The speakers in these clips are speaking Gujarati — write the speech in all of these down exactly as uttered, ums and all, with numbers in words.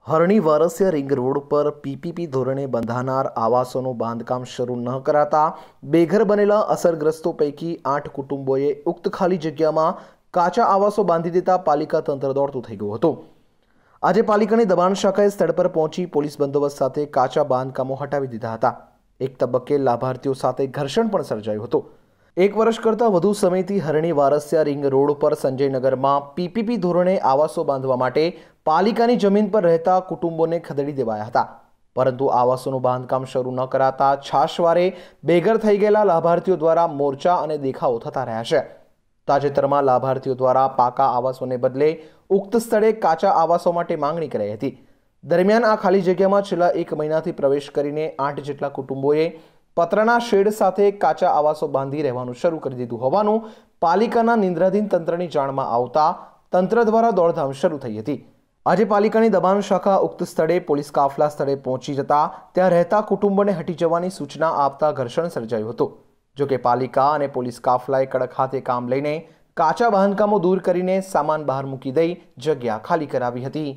હરણી વારસિયા રિંગ રોડ પર પીપીપી ધોરણે બંધાનાર આવાસોનું બાંધકામ શરૂ ન કરાતા બેઘર બનેલા અસરગ્રસ્તો પૈકી આઠ કુટુંબોએ ઉક્ત ખાલી જગ્યામાં કાચા આવાસો બાંધી દેતા પાલિકા તંત્ર દોડતું થઈ ગયું હતું। આજે પાલિકાની દબાણ શાખાએ સ્થળ પર પહોંચી પોલીસ બંદોબસ્ત સાથે કાચા બાંધકામો હટાવી દીધા હતા। એક તબક્કે લાભાર્થીઓ સાથે ઘર્ષણ પણ સર્જાયું હતું। એક વર્ષ કરતાં વધુ સમયથી હરણી વારસિયા રિંગ રોડ પર સંજયનગરમાં પીપીપી ધોરણે આવાસો બાંધવા માટે પાલિકાની જમીન પર રહેતા કુટુંબોને ખદેડી દેવાયા હતા, પરંતુ આવાસોનું બાંધકામ શરૂ ન કરાતા છાશવારે બેઘર થઈ ગયેલા લાભાર્થીઓ દ્વારા મોરચા અને દેખાવો થતા રહ્યા છે। તાજેતરમાં લાભાર્થીઓ દ્વારા પાકા આવાસોને બદલે ઉક્ત સ્થળે કાચા આવાસો માટે માંગણી કરાઈ હતી। દરમિયાન આ ખાલી જગ્યામાં છેલ્લા એક મહિનાથી પ્રવેશ કરીને આઠ જેટલા કુટુંબોએ પતરાના શેડ સાથે કાચા આવાસો બાંધી રહેવાનું શરૂ કરી દીધું હોવાનું પાલિકાના નિંદ્રાધીન તંત્રની જાણમાં આવતા તંત્ર દ્વારા દોડધામ શરૂ થઈ હતી। આજે પાલિકાની દબાણ શાખા ઉક્ત સ્થળે પોલીસ કાફલા સ્થળે પહોંચી જતા ત્યાં રહેતા કુટુંબોને હટી જવાની સૂચના આપતા ઘર્ષણ સર્જાયું હતું। જોકે પાલિકા અને પોલીસ કાફલાએ કડક હાથે કામ લઈને કાચા બાંધકામો દૂર કરીને સામાન બહાર મૂકી દઈ જગ્યા ખાલી કરાવી હતી।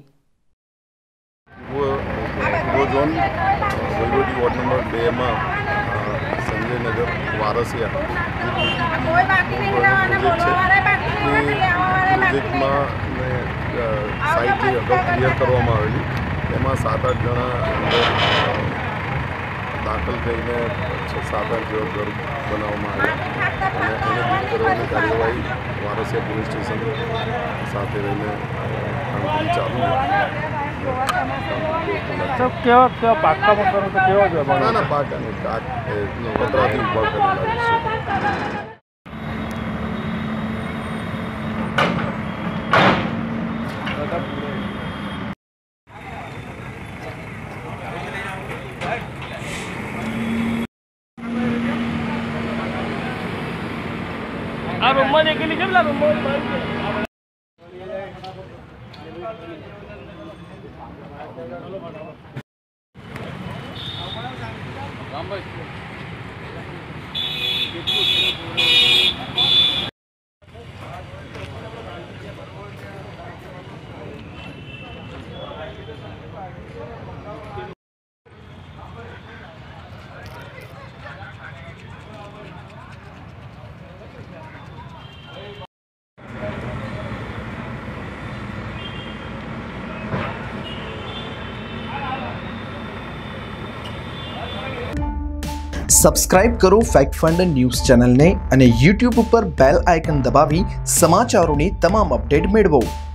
संजयनगर वारसिया प्रोजेक्टમાં સાઇટ જે અગાઉ ક્લિયર કરવામાં આવેલી એમાં સાત આઠ જણા દાખલ થઈને સાત આઠ જેવા ઘર બનાવવામાં આવ્યા અને એને દૂર કરવાની કાર્યવાહી વારસિયા પોલીસ સ્ટેશન સાથે રહીને કામગીરી ચાલુ सब કેવા કેવા પાકા મકાનો તો કેવા છે? ના ના પાકા નહીં, કાચ પતરાથી ઉભા કરેલા છે। આ રૂમમાં નીકળી કેટલા રૂમમાં સબસ્ક્રાઇબ કરો ફેક્ટ ફંડ ન્યૂઝ ચેનલને અને યુટ્યુબ ઉપર બેલ આઇકન દબાવી સમાચારોની તમામ અપડેટ મેળવો।